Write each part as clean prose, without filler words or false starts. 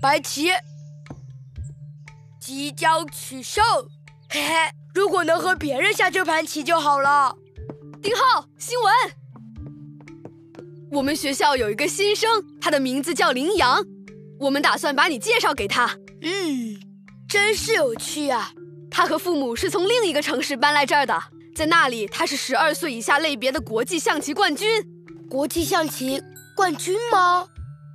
白棋即将取胜。嘿嘿，如果能和别人下这盘棋就好了。 丁浩，新闻。我们学校有一个新生，他的名字叫林阳，我们打算把你介绍给他。 真是有趣啊！ 他和父母是从另一个城市搬来这儿的，在那里他是12岁以下类别的国际象棋冠军。 国际象棋冠军吗？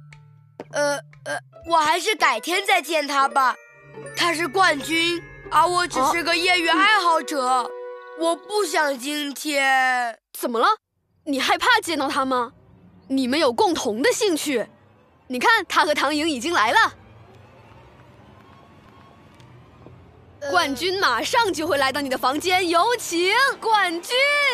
我还是改天再见他吧。他是冠军，而我只是个业余爱好者。我不想今天。 怎么了？你害怕见到他吗？你们有共同的兴趣。你看，他和唐颖已经来了。冠军马上就会来到你的房间，有请冠军。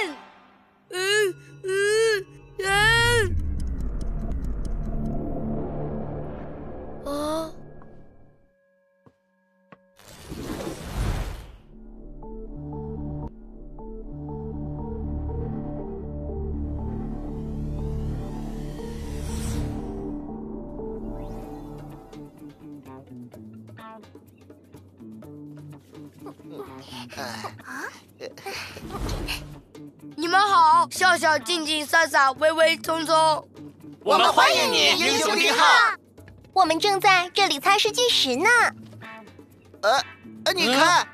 你们好，笑笑、静静、飒飒、微微、匆匆。 我们欢迎你，英雄丁浩。 我们正在这里猜试计时呢。 你看，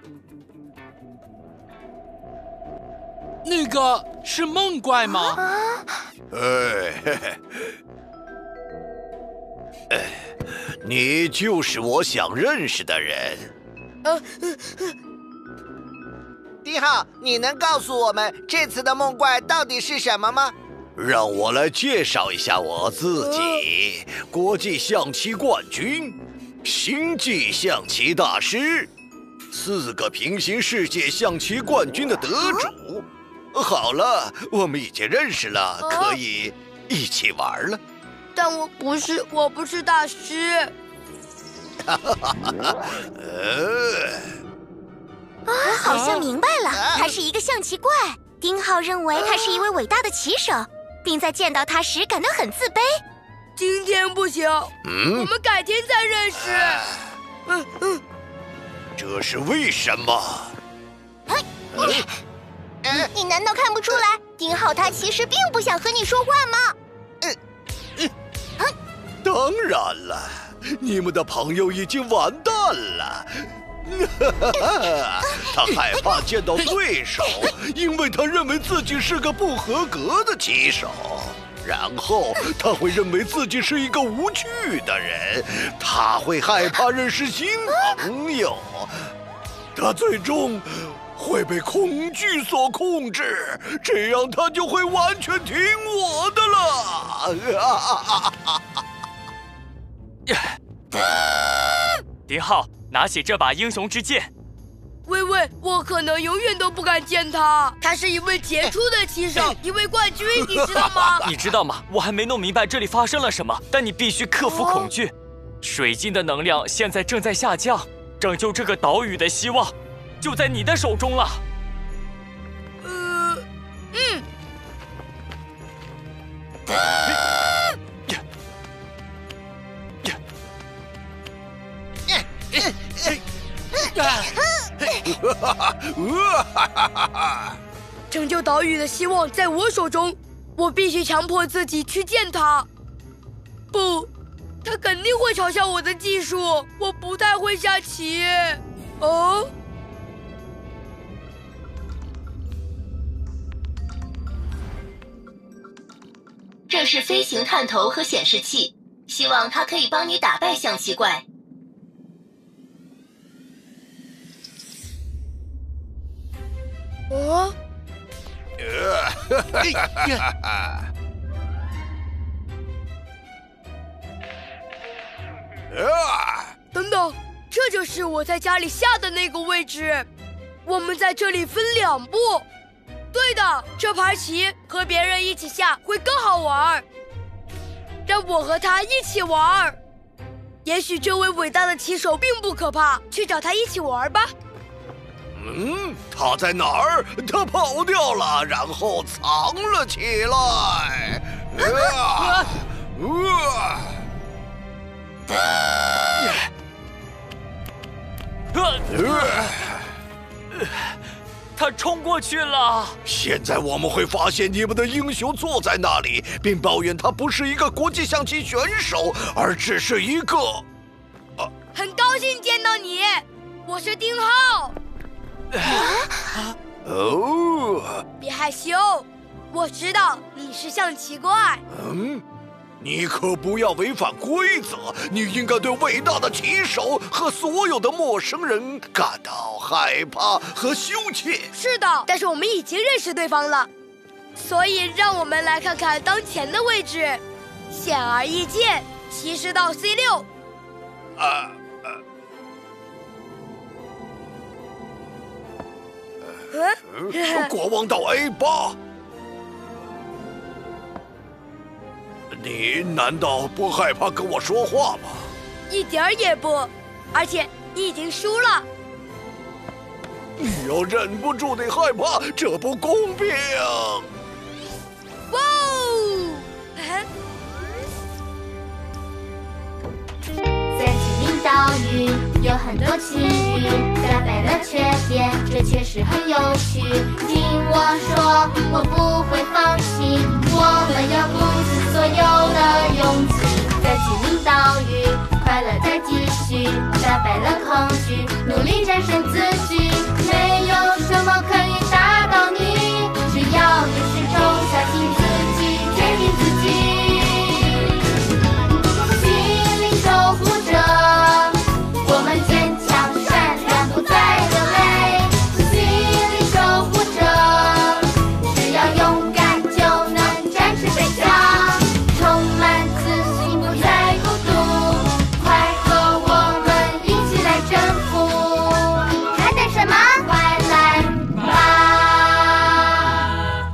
那个是梦怪吗？ 你就是我想认识的人。 丁浩，你能告诉我们这次的梦怪到底是什么吗？ 让我来介绍一下我自己：国际象棋冠军，星际象棋大师，4个平行世界象棋冠军的得主。好了，我们已经认识了，可以一起玩了。 但我不是大师。 好像明白了，他是一个象棋怪。丁浩认为他是一位伟大的棋手，并在见到他时感到很自卑。 今天不行，我们改天再认识。 这是为什么？ 你难道看不出来，丁浩他其实并不想和你说话吗？ 当然了，你们的朋友已经完蛋了。他害怕见到对手，因为他认为自己是个不合格的棋手。然后他会认为自己是一个无趣的人，他会害怕认识新朋友，他最终会被恐惧所控制，这样他就会完全听我的了。 丁浩，拿起这把英雄之剑。 微微，我可能永远都不敢见他。他是一位杰出的棋手，一位冠军，你知道吗？ 你知道吗？我还没弄明白这里发生了什么，但你必须克服恐惧。水晶的能量现在正在下降，拯救这个岛屿的希望就在你的手中了。 拯救岛屿的希望在我手中，我必须强迫自己去见他。不，他肯定会嘲笑我的技术，我不太会下棋。 这是飞行探头和显示器，希望它可以帮你打败象棋怪。 等等，这就是我在家里下的那个位置。我们在这里分2步。对的，这盘棋和别人一起下会更好玩。让我和他一起玩。也许这位伟大的棋手并不可怕，去找他一起玩吧。 他在哪儿？他跑掉了，然后藏了起来。 他冲过去了。 现在我们会发现你们的英雄坐在那里，并抱怨他不是一个国际象棋选手，而只是一个…… 很高兴见到你，我是丁浩。 哦， 别害羞，我知道你是象棋怪。 你可不要违反规则，你应该对伟大的棋手和所有的陌生人感到害怕和羞怯。 是的，但是我们已经认识对方了，所以让我们来看看当前的位置。显而易见，骑士到 C6。 国王到 A8。你难道不害怕跟我说话吗？ 一点儿也不，而且你已经输了。 你要忍不住得害怕，这不公平。 哇哦！ 在精灵岛屿有很多区域，打败了缺点，这确实很有趣。听我说，我不会放弃，我们要鼓起所有的勇气，在精灵岛屿快乐再继续，打败了恐惧，努力战胜自己，没有什么可以打倒你，只要你始终相信自己，坚定自己。心灵守护者，我们坚强善良，不再流泪。心灵守护者，只要勇敢就能战胜北疆，充满自信，不再孤独，快和我们一起来征服。还等什么？快来吧！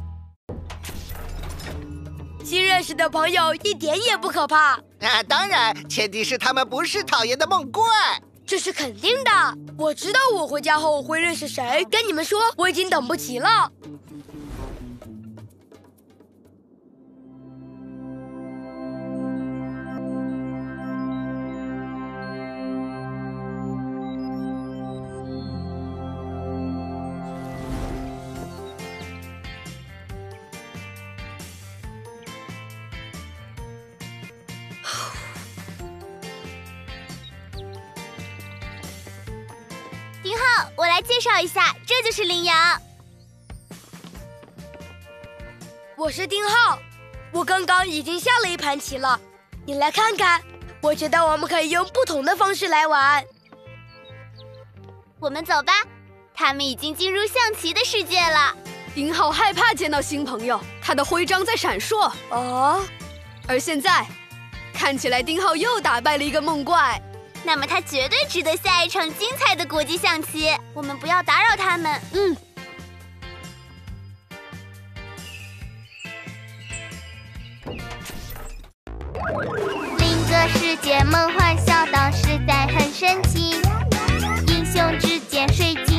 新认识的朋友一点也不可怕。 当然，前提是他们不是讨厌的梦怪。 这是肯定的。我知道我回家后会认识谁，跟你们说，我已经等不及了。 丁浩，我来介绍一下，这就是羚羊。 我是丁浩，我刚刚已经下了一盘棋了，你来看看。我觉得我们可以用不同的方式来玩。 我们走吧，他们已经进入象棋的世界了。 丁浩害怕见到新朋友，他的徽章在闪烁。 哦， 而现在，看起来丁浩又打败了一个梦怪。 那么他绝对值得下一场精彩的国际象棋。我们不要打扰他们。 另个世界梦幻小岛实在很神奇，英雄之间谁记